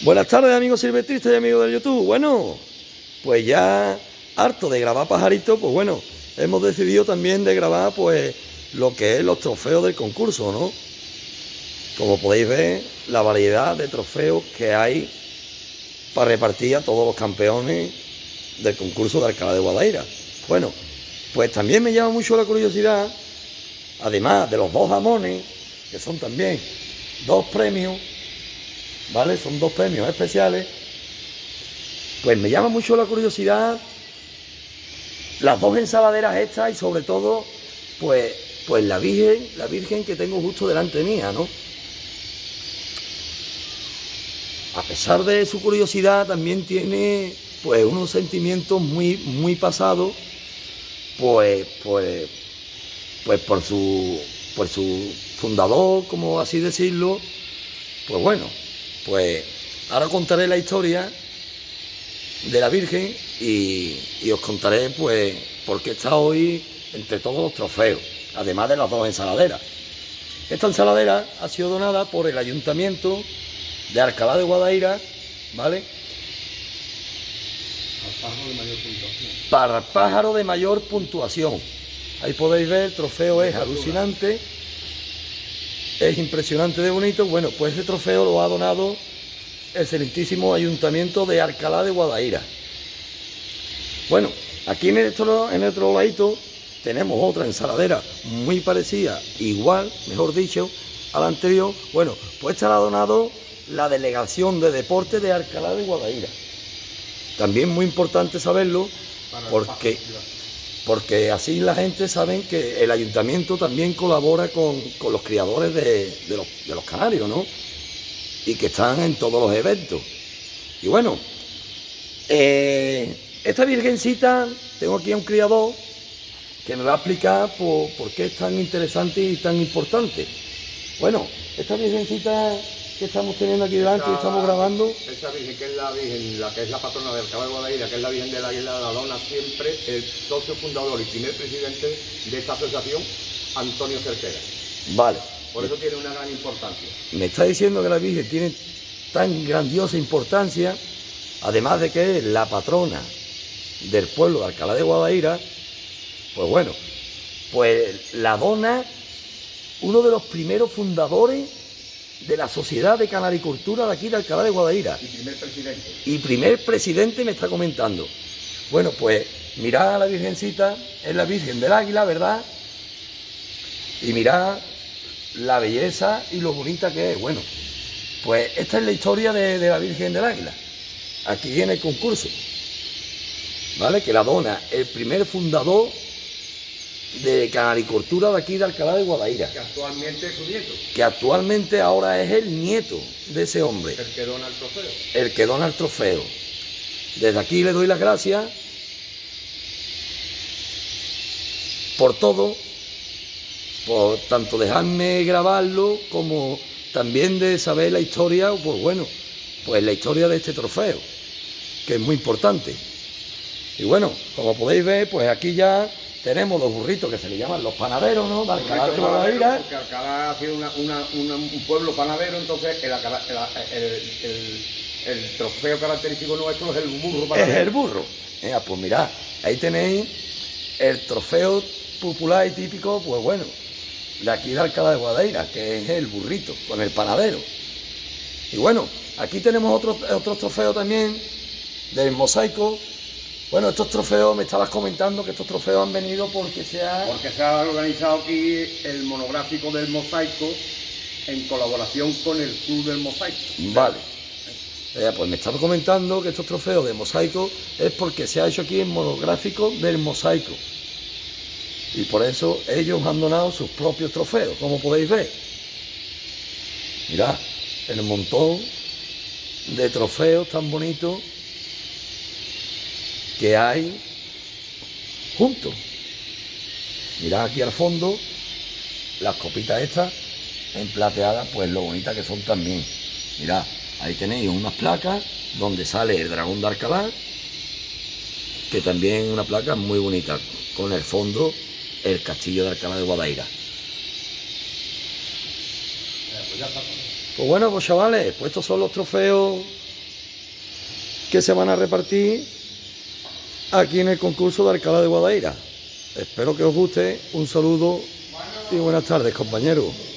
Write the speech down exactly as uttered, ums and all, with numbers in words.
Buenas tardes, amigos silvestristas y amigos del YouTube. Bueno, pues ya harto de grabar pajaritos, pues bueno, hemos decidido también de grabar pues lo que es los trofeos del concurso, ¿no? Como podéis ver, la variedad de trofeos que hay para repartir a todos los campeones del concurso de Alcalá de Guadaira. Bueno, pues también me llama mucho la curiosidad, además de los dos jamones, que son también dos premios, ¿vale? Son dos premios especiales. Pues me llama mucho la curiosidad las dos ensaladeras estas y sobre todo, pues, pues la Virgen, la Virgen que tengo justo delante mía, ¿no? A pesar de su curiosidad, también tiene, pues, unos sentimientos muy, muy pasados, pues, pues, pues por su, por su fundador, como así decirlo. Pues bueno, pues ahora contaré la historia de la Virgen y, y os contaré pues por qué está hoy entre todos los trofeos, además de las dos ensaladeras. Esta ensaladera ha sido donada por el Ayuntamiento de Alcalá de Guadaira, ¿vale? Para el pájaro de mayor puntuación. Ahí podéis ver, el trofeo es alucinante. Es impresionante de bonito. Bueno, pues ese trofeo lo ha donado el excelentísimo Ayuntamiento de Alcalá de Guadaira. Bueno, aquí en el otro, en el otro ladito tenemos otra ensaladera muy parecida, igual, mejor dicho, a la anterior. Bueno, pues esta la ha donado la Delegación de Deportes de Alcalá de Guadaira. También muy importante saberlo, porque... porque así la gente sabe que el ayuntamiento también colabora con, con los criadores de, de, los, de los canarios, ¿no? Y que están en todos los eventos. Y bueno, eh, esta virgencita, tengo aquí a un criador que me va a explicar por, por qué es tan interesante y tan importante. Bueno, esta virgencita que estamos teniendo aquí delante y estamos grabando. Esa virgen que es la virgen, la que es la patrona de Alcalá de Guadaira, que es la Virgen de la Águila, la dona siempre el socio fundador y primer presidente de esta asociación, Antonio Cerquera. Vale. Por eso tiene una gran importancia. Me está diciendo que la Virgen tiene tan grandiosa importancia, además de que es la patrona del pueblo de Alcalá de Guadaira. Pues bueno, pues la dona uno de los primeros fundadores de la Sociedad de Canaricultura de aquí de Alcalá de Guadaira. Y primer presidente. Y primer presidente me está comentando. Bueno, pues mirad a la Virgencita, es la Virgen del Águila, ¿verdad? Y mirad la belleza y lo bonita que es. Bueno, pues esta es la historia de, de la Virgen del Águila, aquí en el concurso, ¿vale? Que la dona el primer fundador de canaricultura de aquí de Alcalá de Guadaira. Que actualmente es su nieto. Que actualmente ahora es el nieto de ese hombre. El que dona el trofeo. El que dona el trofeo. Desde aquí le doy las gracias por todo, por tanto dejarme grabarlo como también de saber la historia, pues bueno, pues la historia de este trofeo, que es muy importante. Y bueno, como podéis ver, pues aquí ya tenemos los burritos que se le llaman los panaderos, ¿no? De Alcalá de Guadaira. Porque Alcalá ha sido una, una, una, un pueblo panadero, entonces el, el, el, el, el trofeo característico nuestro es el burro panadero. Es el burro. Eh, pues mirad, ahí tenéis el trofeo popular y típico, pues bueno, de aquí de Alcalá de Guadaira, que es el burrito, con el panadero. Y bueno, aquí tenemos otros otros trofeos también del mosaico. Bueno, estos trofeos, me estabas comentando que estos trofeos han venido porque se ha... Porque se ha organizado aquí el monográfico del mosaico en colaboración con el Club del Mosaico. Vale. Eh, pues me estabas comentando que estos trofeos de mosaico es porque se ha hecho aquí el monográfico del mosaico. Y por eso ellos han donado sus propios trofeos, como podéis ver. Mirad, el montón de trofeos tan bonitos que hay juntos. Mirad aquí al fondo las copitas estas en plateadas, pues lo bonitas que son también. Mirad, ahí tenéis unas placas donde sale el dragón de Alcalá, que también es una placa muy bonita, con el fondo el castillo de Alcalá de Guadaira. Pues bueno, pues chavales, pues estos son los trofeos que se van a repartir aquí en el concurso de Alcalá de Guadaira. Espero que os guste. Un saludo y buenas tardes, compañeros.